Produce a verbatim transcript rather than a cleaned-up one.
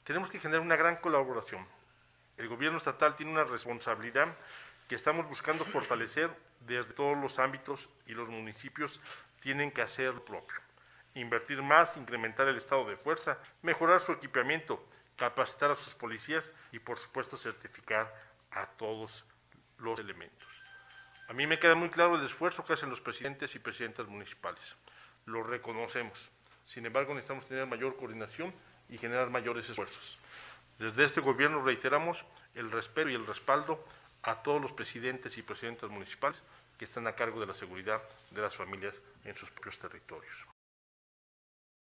Tenemos que generar una gran colaboración. El gobierno estatal tiene una responsabilidad que estamos buscando fortalecer desde todos los ámbitos y los municipios tienen que hacer lo propio. Invertir más, incrementar el estado de fuerza, mejorar su equipamiento, capacitar a sus policías y, por supuesto, certificar a todos los elementos. A mí me queda muy claro el esfuerzo que hacen los presidentes y presidentas municipales. Lo reconocemos. Sin embargo, necesitamos tener mayor coordinación y generar mayores esfuerzos. Desde este gobierno reiteramos el respeto y el respaldo a todos los presidentes y presidentas municipales que están a cargo de la seguridad de las familias en sus propios territorios.